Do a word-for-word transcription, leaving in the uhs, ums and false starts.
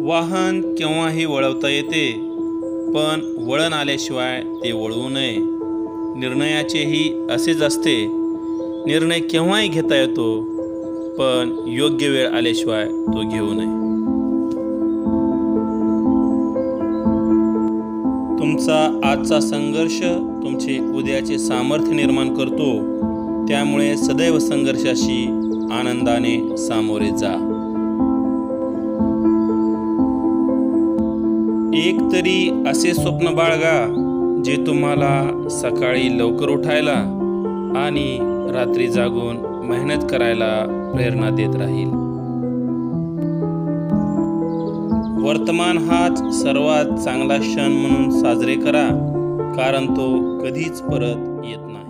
वाहन केव्हाही वळवता येते, पण वळण आल्याशिवाय ते वळवू नये. निर्णयाचेही असेच असते. निर्णय केव्हाही घेता येतो, पण योग्य वेळ आल्याशिवाय तो घेऊ नये. तुमचा आजचा संघर्ष तुमचे उद्याचे सामर्थ्य निर्माण करतो. त्यामुळे सदैव संघर्षाशी आनंदाने सामोरे जा. एक तरी असे स्वप्न बाळगा जे तुम्हाला सकाळी लवकर उठायला आणि रात्री जागून मेहनत करायला प्रेरणा देत राहील. वर्तमान हाच सर्वात चांगला क्षण म्हणून साजरे करा, कारण तो कधीच परत येत नाही.